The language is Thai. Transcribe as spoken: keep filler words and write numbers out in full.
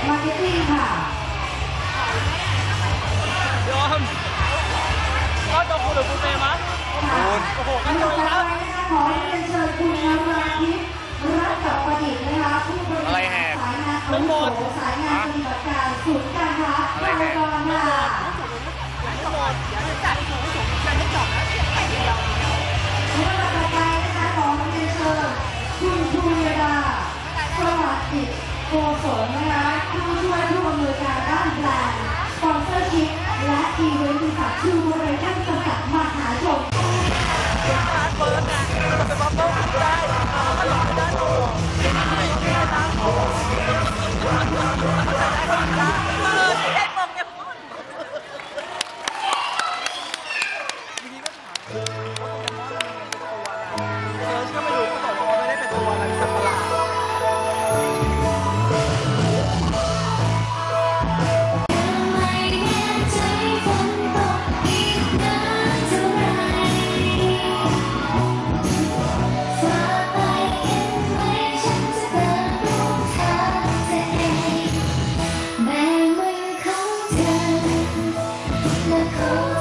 มาร์เก็ตติ้งค่ะยอมก็จะคุณหรือคุณเมย์มั้ยคุณโอ้โหกันเลยครับขอเรียนเชิญคุณนราทิพย์รัตน์ประดิษฐ์นะคะผู้บริหารสายงานอาวุโสสายงานปฏิบัติการศูนย์การค้าพารากอนค่ะและลำดับต่อไปนะคะขอเรียนเชิญคุณภูริดาสวัสดิ์โกศลนะคะผู้ช่วยผู้อำนวยการด้านแบรนด์สปอนเซอร์ชิพและอีเวนต์บริษัทชูบริการจำกัดมหาชนเปิดนะเราเป็นบัฟเฟิลได้ถ้าหลอกไม่ได้โอ้ไม่ได้นะโอ้ได้เออที่เอ็ดบอกเนี่ยทีนี้ก็ถามเออว่าโปเกมอนมันเป็นตัวอะไรเออเชื่อไม่รู้เขาบอกว่าไม่ได้เป็นตัวอะไรเป็นสัตว์ประหลาดแม่มือของเธอและขอ